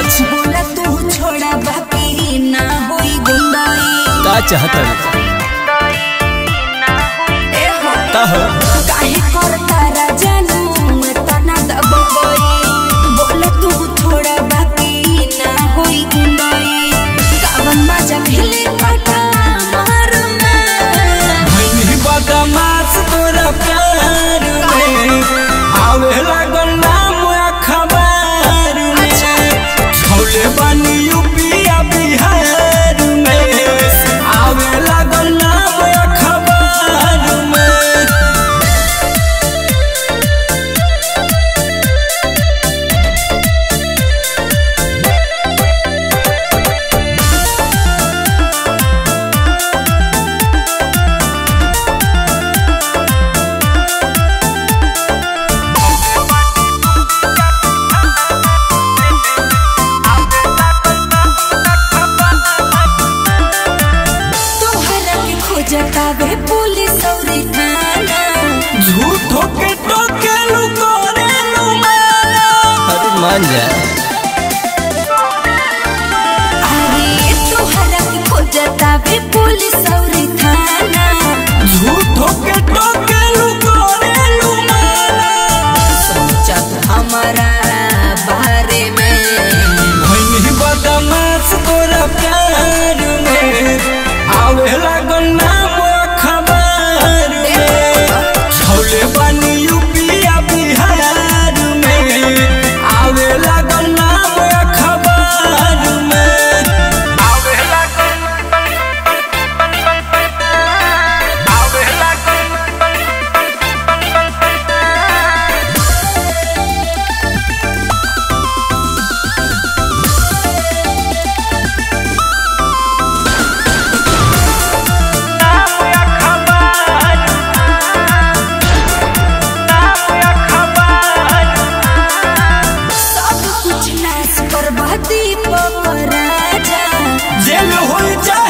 बोला तू छोड़ा बाकी ना होई गुंडाई का चाहता काहे करता राजानू तना दबोई बोला तू छोड़ा बाकी ना होई गुंडाई कावन मजा खेले काटा मार में भइनी बदमाश तोरा प्यार में आवे लागल नाम अखबार में छौले बानी यूपी आ बिहार में आवे लागल नाम अखबार में जतावे पुलिस और थाना झूठो के टोके लुकोरे लुमाना अरे मान जा अरे तोहरा के खोजतावे पुलिस और थाना झूठो के टोके लुकोरे लुमाना सोचत हमारा बारे में भइनी बदमाश तोरा प्यार में आवे लागल नाम अखबार में छौले बानी यूपी आ बिहार में आवे लागल नाम अखबार में आवे लागल सब कुछ नाश कर बहती राजा जेल हो जा